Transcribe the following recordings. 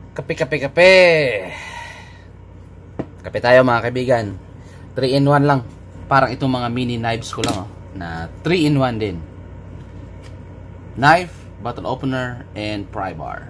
Kape, kape, kape. Kape tayo mga kaibigan. 3-in-1 lang. Parang itong mga mini knives ko lang, oh, na 3-in-1 din. Knife, bottle opener, and pry bar.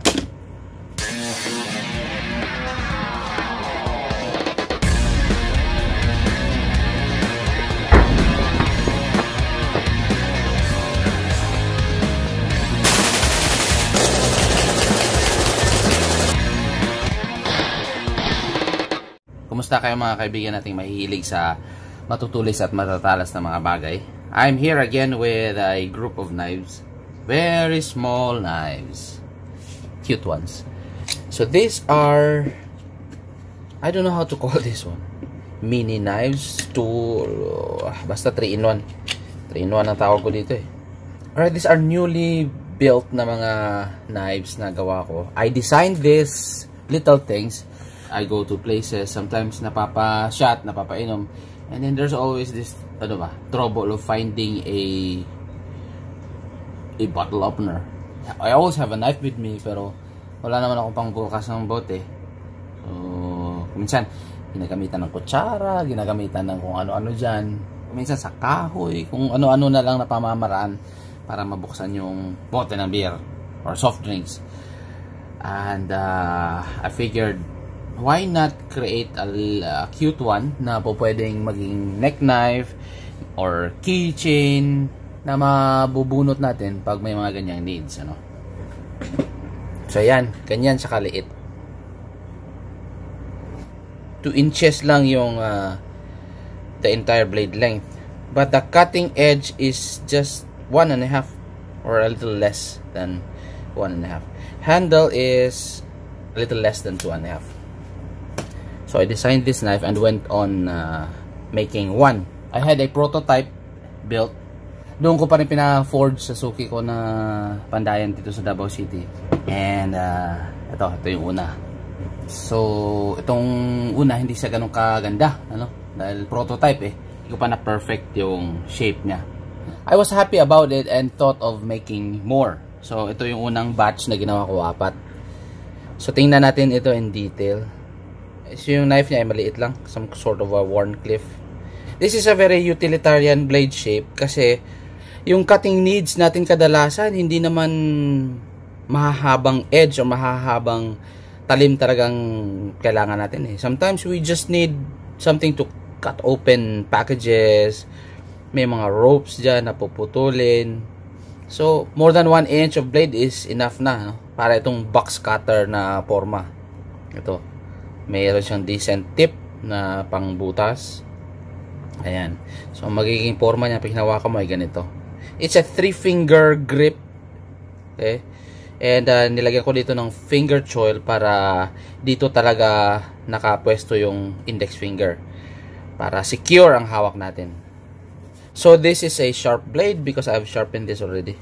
Kumusta kayo mga kaibigan nating mahihilig sa matutulis at matatalas na mga bagay? I'm here again with a group of knives. Very small knives. Cute ones. So these are, I don't know how to call this one. Mini knives to, basta 3-in-1. 3-in-1 ang tawag ko dito eh. Alright, these are newly built na mga knives na gawa ko. I designed these little things. I go to places, sometimes napapa-shot, napapainom, and then there's always this, trouble of finding a bottle opener. I always have a knife with me, pero wala naman akong pangbukas ng bote. So, minsan, ginagamitan ng kutsara, ginagamitan ng kung ano-ano dyan. Minsan sa kahoy, kung ano-ano na lang na pamamaraan para mabuksan yung bote ng beer or soft drinks. And I figured, why not create a cute one na po pwedeng maging neck knife or keychain na mabubunot natin pag may mga ganyang needs, ano? So yan, ganyan siya kaliit. 2 inches lang yung the entire blade length, but the cutting edge is just 1.5 or a little less than 1.5. Handle is a little less than 2.5. So I designed this knife and went on making one. I had a prototype built. Doon ko pa rin pina-forge sa suki ko na pandayan dito sa Davao City. And ito yung una. So itong una hindi siya ganun kaganda, dahil prototype eh. Hindi ko pa na perfect yung shape niya. I was happy about it and thought of making more. So ito yung unang batch na ginawa ko, 4. So tingnan natin ito in detail. So yung knife niya ay maliit lang, some sort of a Wharncliffe. This is a very utilitarian blade shape kasi yung cutting needs natin kadalasan hindi naman mahahabang edge o mahahabang talim talagang kailangan natin eh. Sometimes we just need something to cut open packages, may mga ropes dyan na puputulin. So more than 1 inch of blade is enough na, no? Para itong box cutter na forma. Ito, mayroon siyang decent tip na pangbutas. Ayan. So magiging forma niya pag hinawakan mo ay ganito. It's a 3-finger grip. Okay? And nilagyan ko dito ng finger choil para dito talaga nakapwesto yung index finger. Para secure ang hawak natin. So this is a sharp blade because I've sharpened this already.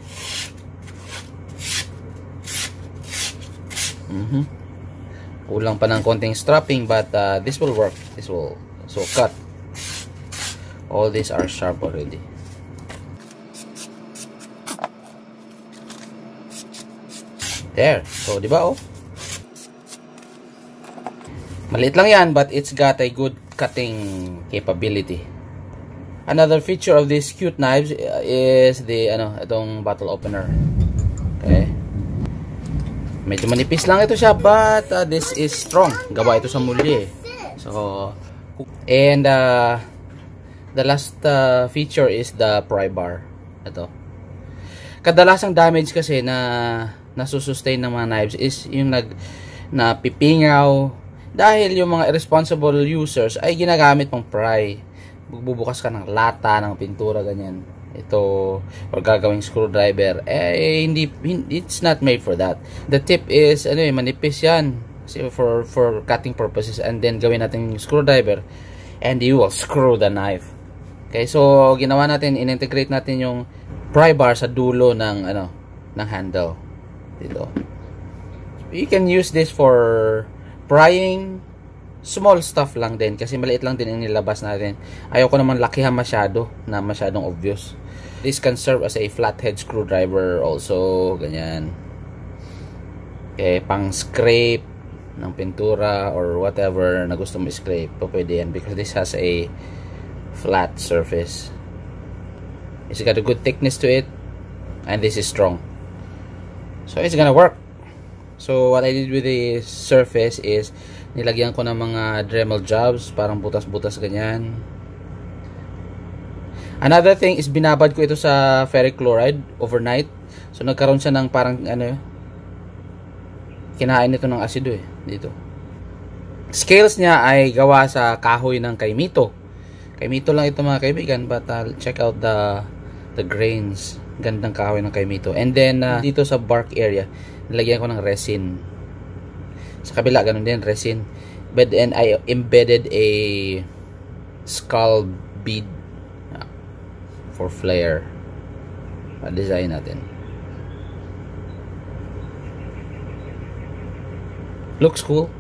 Kulang pa ng konting strapping, but this will work. This will cut. All these are sharp already. There. So, di ba, oh? Maliit lang yan, but it's got a good cutting capability. Another feature of these cute knives is the itong bottle opener. Okay. Medyo manipis lang ito siya, but this is strong. Gawa ito sa muli eh. So, and the last feature is the pry bar. Ito. Kadalasang damage kasi na nasusustain ng mga knives is yung napipingaw dahil yung mga irresponsible users ay ginagamit pang pry. Bubukas ka ng lata, ng pintura, ganyan. Ito, or gagawing screwdriver, it's not made for that. The tip is manipis yan for cutting purposes, and then gawin natin yung screwdriver and you will screw the knife. Okay, so ginawa natin, in-integrate natin yung pry bar sa dulo ng handle dito. You can use this for prying small stuff lang din kasi maliit lang din ang nilabas natin. Ayoko naman lakihan masyado na masyadong obvious. This can serve as a flathead screwdriver also, ganyan. Okay, pang scrape, ng pintura or whatever na gusto mo scrape, pwede yan because this has a flat surface. It's got a good thickness to it and this is strong, so it's gonna work. So what I did with the surface is nilagyan ko ng mga Dremel jobs, parang butas-butas ganyan. Another thing is binabad ko ito sa ferric chloride overnight. So nagkaroon siya ng parang ano, kinain ito ng asido dito. Scales niya ay gawa sa kahoy ng kaimito. Kaimito lang ito mga kaibigan, but check out the grains. Gandang kahoy ng kaimito. And then dito sa bark area, nilagyan ko ng resin. Sa kabila ganun din resin. But then I embedded a skull bead for flare. Pa-design natin. Looks cool.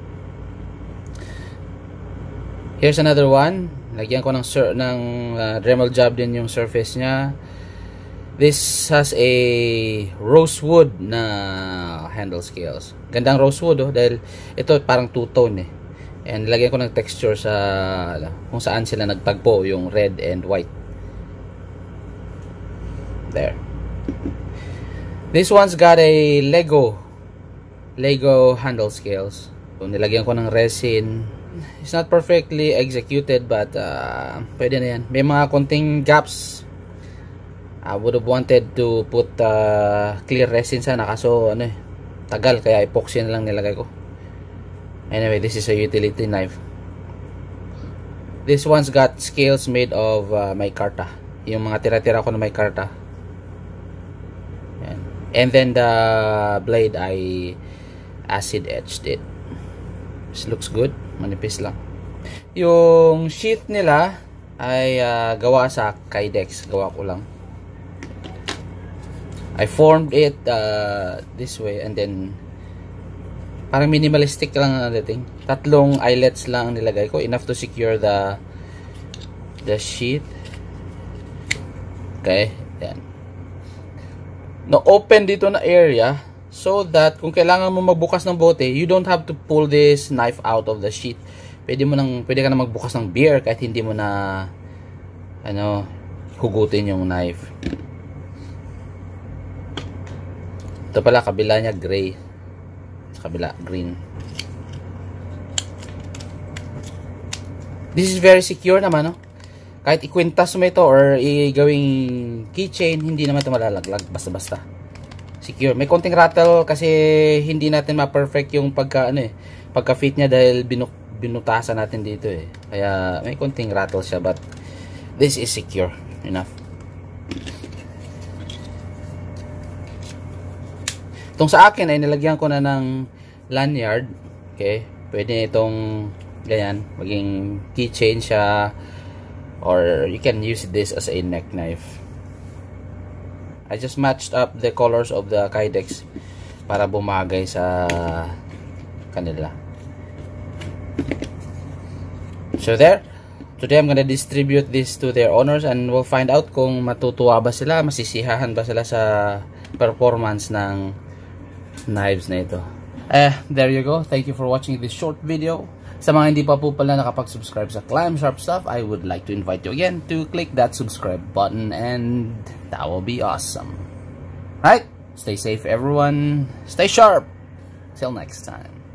Here's another one. Lagyan ko ng Dremel job din yung surface niya. This has a rosewood na handle scales. Gandang rosewood dahil ito parang two-tone And lagyan ko ng texture sa kung saan sila nagtagpo, yung red and white. There. This one's got a Lego handle scales. So, nilagyan ko ng resin. It's not perfectly executed, but pwede na yan. May mga konting gaps. I would have wanted to put clear resin sana, kaso tagal, kaya epoxy na lang nilagay ko. Anyway, this is a utility knife. This one's got scales made of micarta. Yung mga tira-tira ko na micarta. Yan. And then the blade, I acid etched it. This looks good. Manipis lang. Yung sheath nila ay gawa sa Kydex. Gawa ko lang. I formed it this way and then parang minimalistic lang ang dating. 3 eyelets lang ang nilagay ko, enough to secure the sheath. Okay, yan. No, open dito na area so that kung kailangan mo magbukas ng bote, you don't have to pull this knife out of the sheath. Pwede ka na magbukas ng beer kahit hindi mo na hugutin yung knife. Ito pala, kabila niya gray. Sa kabila, green. This is very secure naman, Kahit ikwintas mo ito or gawing keychain, hindi naman ito malalaglag basta-basta. Secure. May konting rattle kasi hindi natin ma-perfect yung pagka-fit niya dahil binutasan natin dito Kaya may konting rattle siya, but this is secure enough. Itong sa akin ay nilagyan ko na ng lanyard. Okay? Pwede itong ganyan, maging keychain siya, or you can use this as a neck knife. I just matched up the colors of the Kydex para bumagay sa kanila. So there. Today I'm gonna distribute this to their owners and we'll find out kung matutuwa ba sila, masisiyahan ba sila sa performance ng knives na ito. There you go. Thank you for watching this short video. Sa mga hindi pa po pala nakapag-subscribe sa Climb Sharp Stuff, I would like to invite you again to click that subscribe button and that will be awesome. Right? Stay safe everyone. Stay sharp. Till next time.